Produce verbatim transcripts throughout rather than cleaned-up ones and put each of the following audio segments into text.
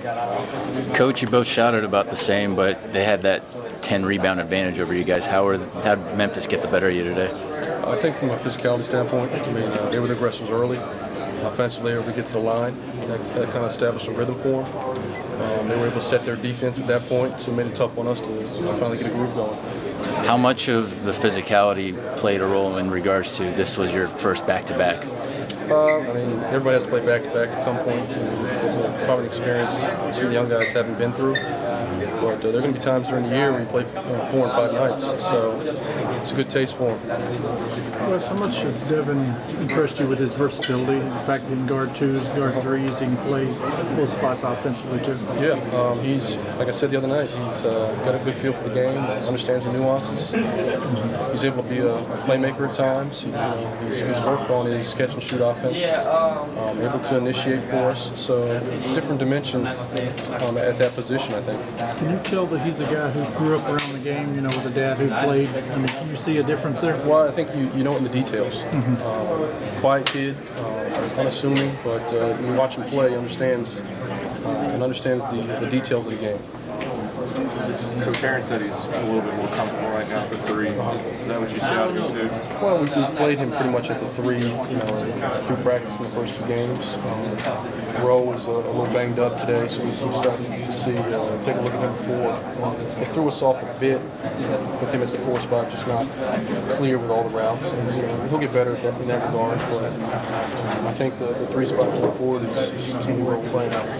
Coach, you both shouted about the same, but they had that ten rebound advantage over you guys. How, were, how did Memphis get the better of you today? I think from a physicality standpoint, I mean, uh, they were the aggressors early. Offensively, they were able to get to the line. That, that kind of established a rhythm for them. Um, they were able to set their defense at that point, so it made it tough on us to, to finally get a groove going. How much of the physicality played a role in regards to this was your first back-to-back? Uh, I mean, everybody has to play back-to-backs at some point. It's a, probably an experience some of the young guys haven't been through. But uh, there are going to be times during the year where you play you know, four and five nights, so it's a good taste for them. Wes, how much has Devin impressed you with his versatility? The fact that he can guard twos, guard threes, he can play both spots offensively too. Yeah, um, he's, like I said the other night, he's uh, got a good feel for the game, understands the nuances. He's able to be a, a playmaker at times. He, you know, he's, he's worked on his catch and shoot offense, um, able to initiate for us. So it's a different dimension um, at that position, I think. Can you tell that he's a guy who grew up around the game, you know, with a dad who played? I mean, can you see a difference there? Well, I think you, you know it in the details. Mm-hmm. uh, quiet kid, uh, unassuming, but uh, when you watch him play, he understands uh, and understands the, the details of the game. Coach Aaron said he's a little bit more comfortable right now at the three. Is that what you see out of him too? Well, we, we played him pretty much at the three, you know, through practice in the first two games. Um, Rowe was a, a little banged up today, so we decided to see, uh, take a look at him before. Um, they threw us off a bit with him at the four spot, just not clear with all the routes. And, you know, he'll get better in that regard, but I think the, the three spot going forward is where we're playing out.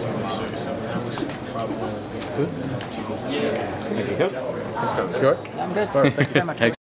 Good. Thank you, Coach. Let's go. Good? I'm good. All right, thank you. Very much.